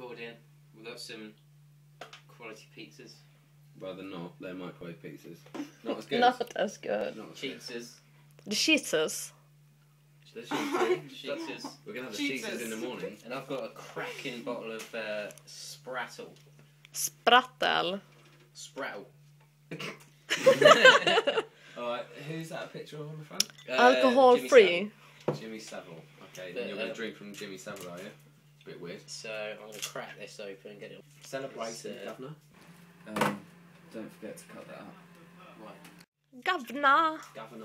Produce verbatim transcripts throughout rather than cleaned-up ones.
recording without some quality pizzas. Well, they're not. They're microwave pizzas. Not as good. Not as good. Not as good. Cheeses. The cheeses. The cheeses. Cheeses. We're going to have the cheeses in the morning. And I've got a cracking bottle of uh, Sprattle. Sprattel. Sprattle. Alright, who's that a picture of on the front? Uh, Alcohol Jimmy free. Savile. Jimmy Savile. Okay, But, then you're going uh, to drink from Jimmy Savile, are you? Bit weird. So I'm going to crack this open and get it. Celebrating, It's, uh, Governor. Um, don't forget to cut that up. Right. Governor. Governor.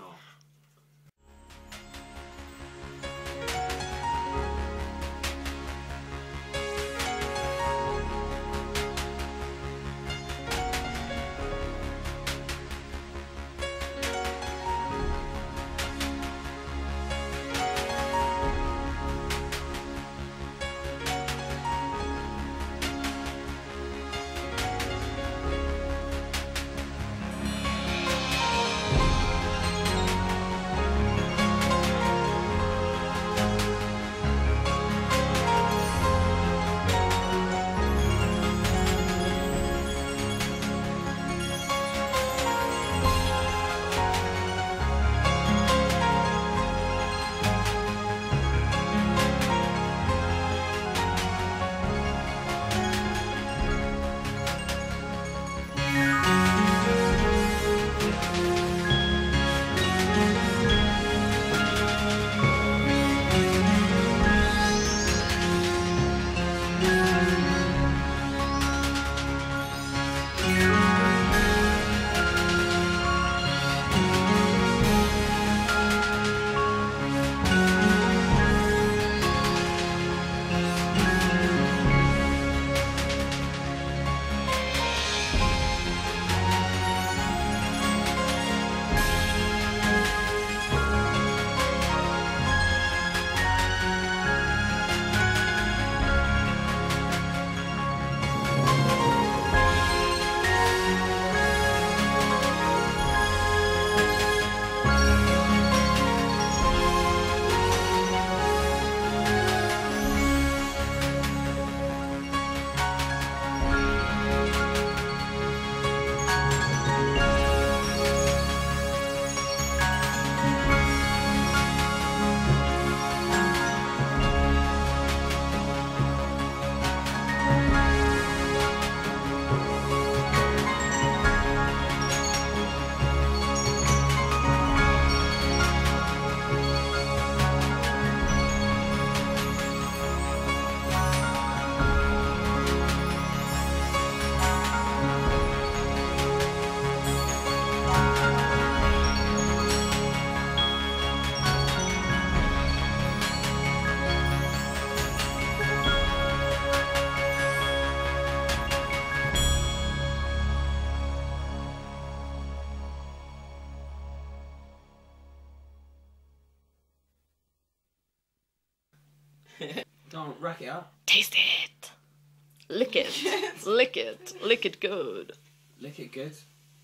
Don't rack it up. Taste it. Lick it. Lick it. Lick it good. Lick it good.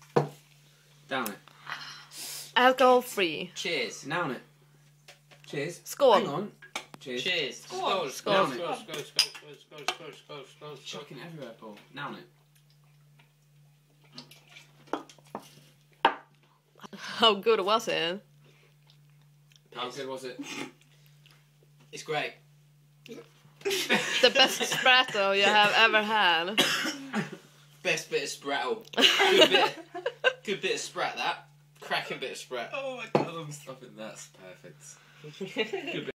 Down it. Alcohol free. Cheers. Down it. Cheers. Skål. Hang on. Cheers. Cheers. Skål. Skål. Down Skål. it. Skål. Skål. Skål. Skål. Skål. Skål. Skål. Skål. Chucking everywhere, Paul. Down it. How good was it? How good was it? It's great. The best sprattle you have ever had. Best bit of Sprattle. Good bit. Good bit of Sprat. That cracking bit of Sprat. Oh my god, I'm stopping. That's perfect. Good bit.